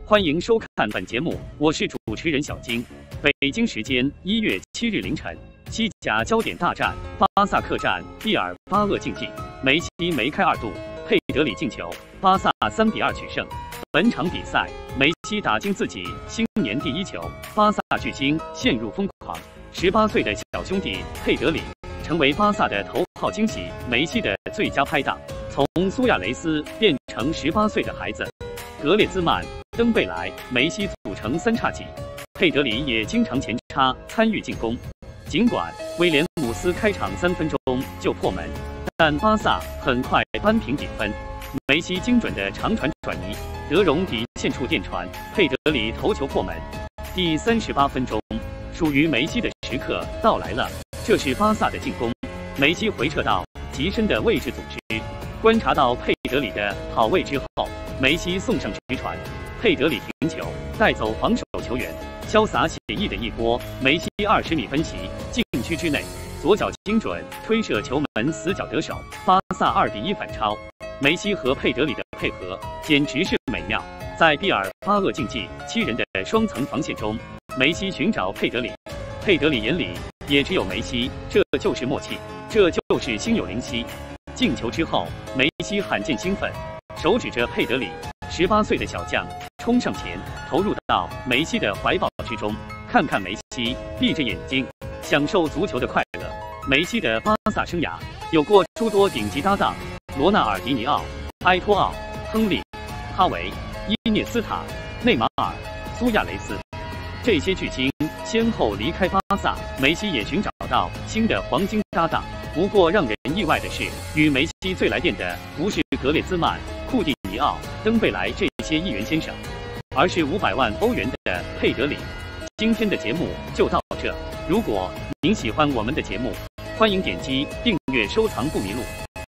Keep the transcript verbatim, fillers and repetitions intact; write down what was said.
欢迎收看本节目，我是主持人小金。北京时间一月七日凌晨，西甲焦点大战，巴萨客战毕尔巴鄂竞技，梅西梅开二度，佩德里进球，巴萨三比二取胜。本场比赛，梅西打进自己新年第一球，巴萨巨星陷入疯狂。十八岁的小兄弟佩德里成为巴萨的头号惊喜，梅西的最佳拍档从苏亚雷斯变成十八岁的孩子。格列兹曼、登贝莱、梅西组成三叉戟，佩德里也经常前插参与进攻。尽管威廉姆斯开场三分钟就破门，但巴萨很快扳平比分。梅西精准的长传转移，德容底线处电传，佩德里头球破门。第三十八分钟，属于梅西的时刻到来了，这是巴萨的进攻。梅西回撤到极深的位置组织，观察到佩德里的跑位之后，梅西送上直传，佩德里停球，带走防守球员，潇洒写意的一波。梅西二十米分席，禁区之内，左脚精准推射球门，死角得手，巴萨二比一反超。梅西和佩德里的配合简直是美妙。在毕尔巴鄂竞技七人的双层防线中，梅西寻找佩德里，佩德里眼里也只有梅西，这就是默契，这就是心有灵犀。进球之后，梅西罕见兴奋，手指着佩德里，十八岁的小将冲上前，投入到梅西的怀抱之中。看看梅西，闭着眼睛享受足球的快乐。梅西的巴萨生涯有过诸多顶级搭档，罗纳尔迪尼奥、埃托奥、亨利、哈维、伊涅斯塔、内马尔、苏亚雷斯，这些巨星先后离开巴萨，梅西也寻找到新的黄金搭档。不过让人意外的是，与梅西最来电的不是格列兹曼、库蒂尼奥、登贝莱这些亿元先生，而是五百万欧元的佩德里。今天的节目就到这，如果您喜欢我们的节目，欢迎点击订阅收藏不迷路。